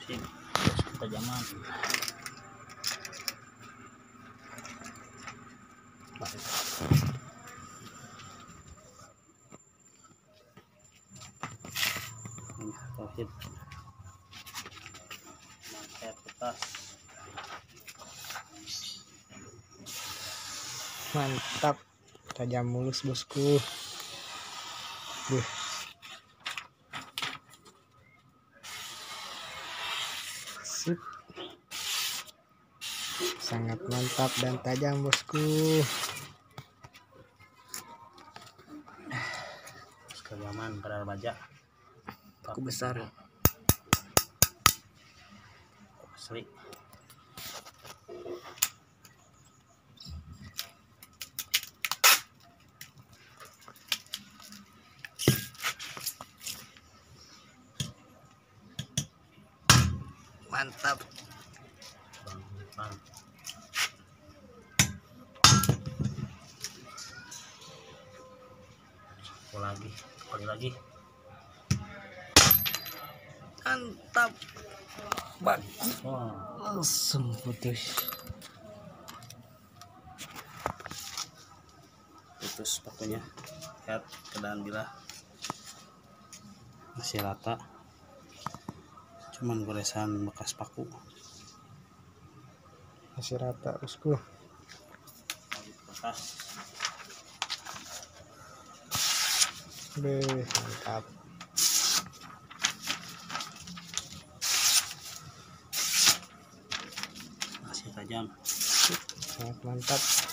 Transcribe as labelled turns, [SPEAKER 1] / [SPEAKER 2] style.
[SPEAKER 1] sip, ketajaman. Tauhid mantap kertas,
[SPEAKER 2] Mantap, tajam mulus bosku. Sip. Sangat mantap dan tajam bosku.
[SPEAKER 1] ketajaman pada baja.
[SPEAKER 2] Paku besar.
[SPEAKER 1] Asli.
[SPEAKER 2] Mantap.
[SPEAKER 1] Bang. Kali lagi.
[SPEAKER 2] Mantap. Bang.
[SPEAKER 1] Wah,
[SPEAKER 2] Langsung putus
[SPEAKER 1] pakunya. Lihat keadaan bilah masih rata, cuman goresan bekas paku.
[SPEAKER 2] masih rata bosku.
[SPEAKER 1] Bekas
[SPEAKER 2] Mantap.
[SPEAKER 1] masih tajam.
[SPEAKER 2] Sangat mantap.